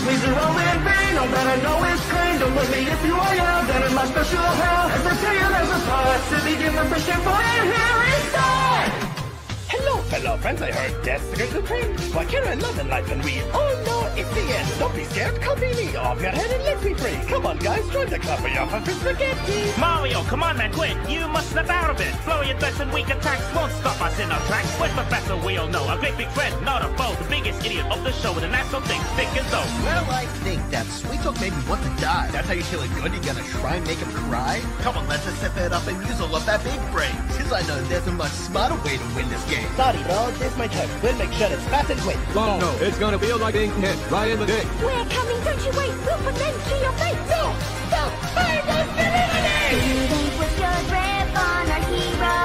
Means you're all in vain, all that I know is pain. Don't look me if you are young, then in my special hell. As I tell you, there's a part to begin the mission for you. Here we start! Hello, fellow friends, I heard death's the good thing. Why can't I love in life and we all know it's the end. Don't be scared, copy me off your head and let me free. Come on, guys, join the club for your for spaghetti. Mario, come on, man, quick. You must snap out of it. Flurry of threats and weak attacks won't stop us in our tracks. With Professor, we all know. A great big friend, not a foe. The biggest idiot of the show with an asshole thing thick as though. Well, I think that Sweet Talk made me want to die. That's how you kill a good? You gonna try and make him cry? Come on, let's just step it up and use all of that big brain. Cause I know there's a much smarter way to win this game. Sorry, bro, this my turn. We'll make sure it's fast and quick. Oh no, it's gonna feel like being hit right in the dick. We're coming, don't you wait. We'll put them to your face. Don't burn the villainy! Students with your grip on our hero.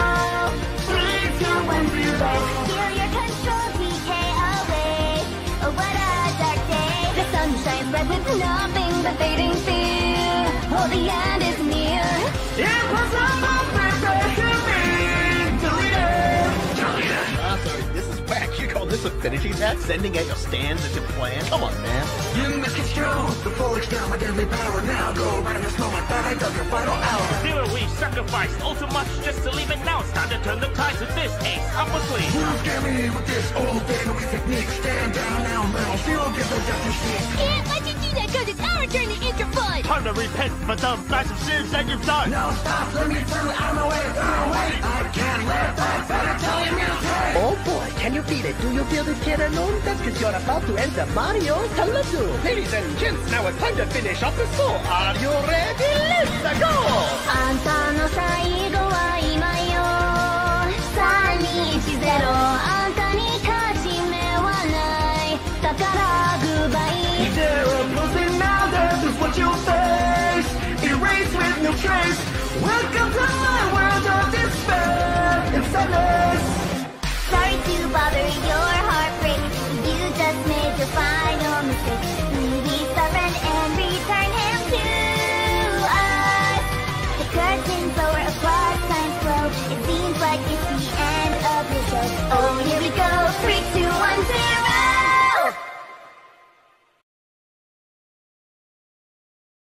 3, 2, 1, 0. Feel your control, TK away. Oh, what a dark day. The sun shines red with nothing but fading fear. Oh, the end is near. Impossible, prepare to be deleted. Sorry, this is whack. You call this affinity attack? Sending out your stands as your plan? Come on, man. You misconstrue the full extent my deadly power. Now go right in this moment that I dug your final hour. Zero, we've sacrificed all too much just to leave it now. It's time to turn the tides with this ace up a sleeve. You scare me with this old family technique. Stand down now, man. Still get the death you seek. Can't let you do that because it's our turn to interfund. Time to repent for the massive sins that you've done. No, stop. Let me through. Out of my way. I can't let that better tell you mutate. Oh boy, can you feel it? Do you feel this kid alone? That's because you're about to enter Mario Kalatu. Ladies and gents, now it's time to finish off the score. Are you ready? Let's go! あんたの最後は今よ。3210あんたに勝ち目はない。だからグッバイ。 They're opposing now, death is what you face. Erase with no trace. Welcome to my world of despair and sadness. Sorry to bother your